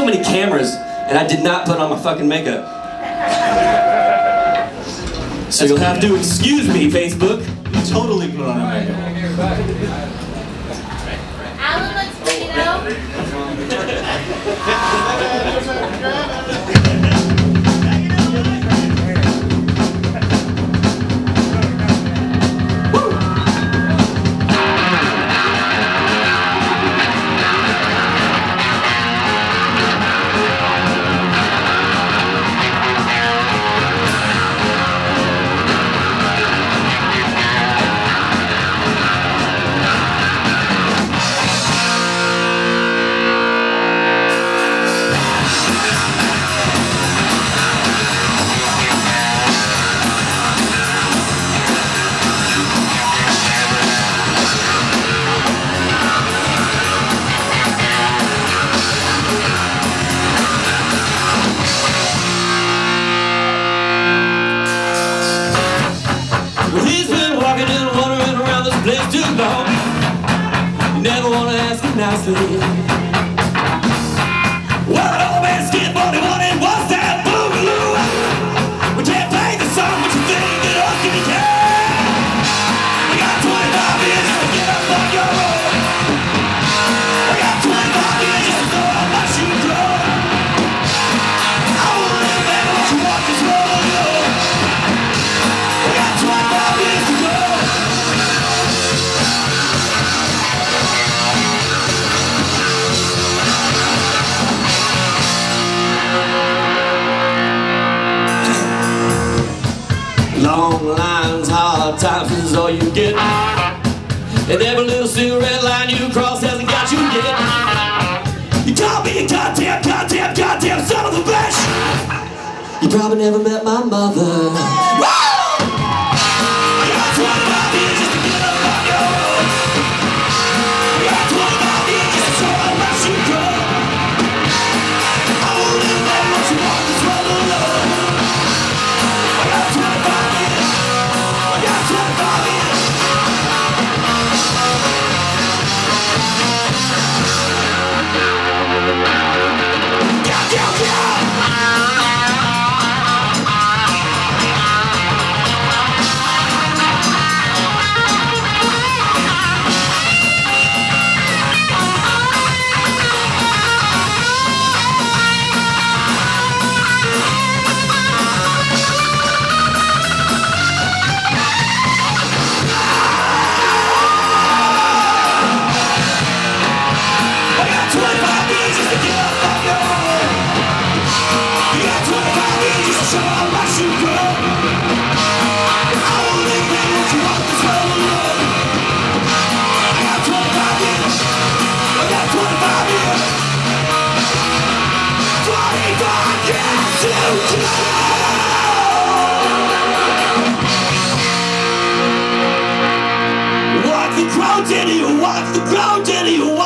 many cameras, and I did not put on my fucking makeup. So you'll have to excuse me, Facebook. You totally put on a makeup. Alan looks pretty though. Well, he's been walking and wandering around this place too long. You never want to ask him nicely. Well, an old man skateboard, he wanted, what's that boogaloo? We can't play the song, but you think it up, can you care? We got 25 years just to get up on your road. We got 25 years just to throw out my shoe drawer. I won't live there, won't you walk this road, yo? We got 25 years to go. Long lines, hard times is all you get. And every little cigarette line you cross hasn't got you yet. You call me a goddamn son of a bitch. You probably never met my mother. We got 25 years just to get up on your road. We got 25 years just to show how much you grow. I won't live there once you walk this road alone. We got 25 years. We got 25 years. Watch the crowd, Danny, watch the crowd, Danny.